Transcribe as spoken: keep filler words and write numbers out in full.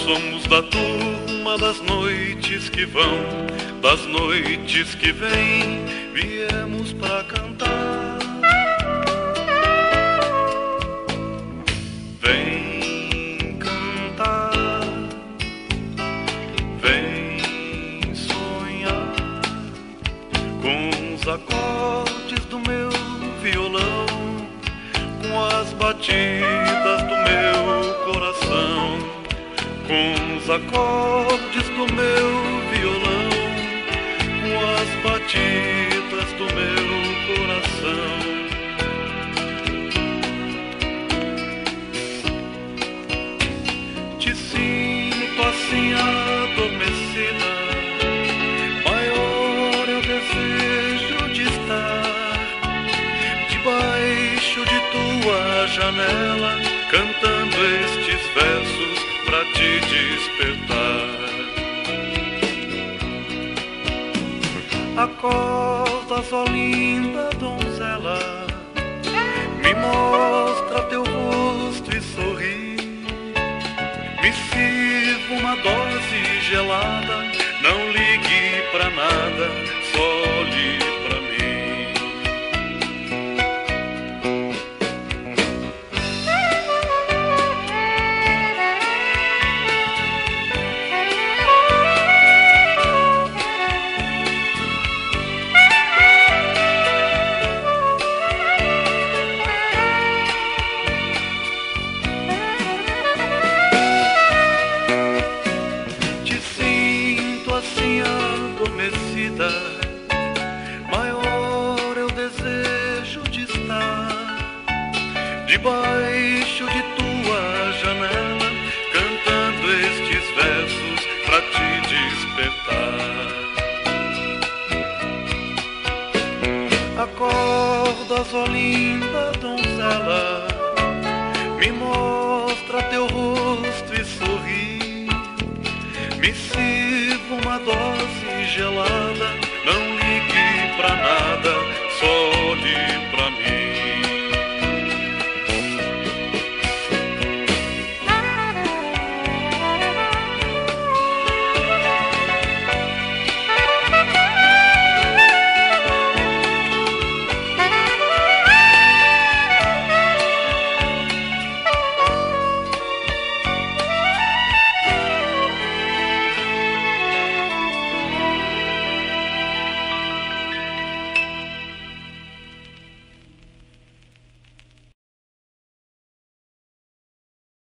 somos da turma das noites que vão, das noites que vêm, viemos pra cantar. Vem cantar, vem sonhar com os acordes do meu violão, com as batidas do meu coração, com os acordes do meu violão, com as batidas do meu coração. Te sinto assim adormecida, maior é o desejo de estar debaixo de tua janela, cantando estes versos pra te despertar. Acorda, ó linda donzela, me mostra teu rosto e sorri, me sirva uma dose gelada, não ligue pra nada, só olhe pra mim. Maior é o desejo de estar debaixo de tua janela, cantando estes versos pra te despertar. Acordas, ó linda donzela, me mostra teu rosto e sorri, me sirva uma dose gelada,